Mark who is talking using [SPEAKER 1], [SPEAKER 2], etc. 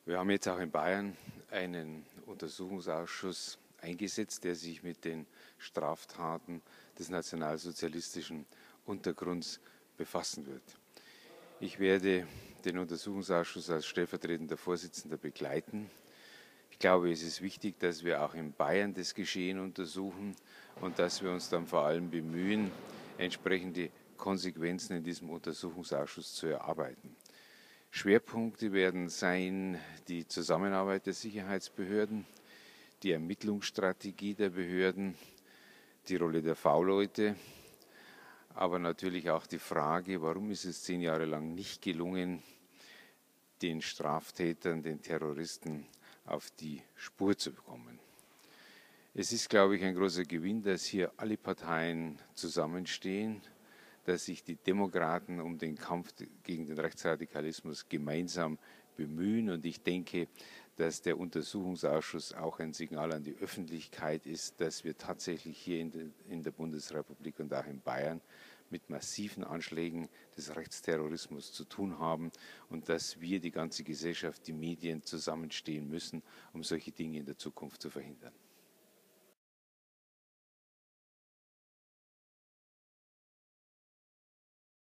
[SPEAKER 1] Wir haben jetzt auch in Bayern einen Untersuchungsausschuss eingesetzt, der sich mit den Straftaten des nationalsozialistischen Untergrunds befassen wird. Ich werde den Untersuchungsausschuss als stellvertretender Vorsitzender begleiten. Ich glaube, es ist wichtig, dass wir auch in Bayern das Geschehen untersuchen und dass wir uns dann vor allem bemühen, entsprechende Konsequenzen in diesem Untersuchungsausschuss zu erarbeiten. Schwerpunkte werden sein die Zusammenarbeit der Sicherheitsbehörden, die Ermittlungsstrategie der Behörden, die Rolle der V-Leute, aber natürlich auch die Frage, warum ist es 10 Jahre lang nicht gelungen, den Straftätern, den Terroristen auf die Spur zu bekommen. Es ist, glaube ich, ein großer Gewinn, dass hier alle Parteien zusammenstehen, dass sich die Demokraten um den Kampf gegen den Rechtsradikalismus gemeinsam bemühen. Und ich denke, dass der Untersuchungsausschuss auch ein Signal an die Öffentlichkeit ist, dass wir tatsächlich hier in der Bundesrepublik und auch in Bayern mit massiven Anschlägen des Rechtsterrorismus zu tun haben und dass wir, die ganze Gesellschaft, die Medien zusammenstehen müssen, um solche Dinge in der Zukunft zu verhindern.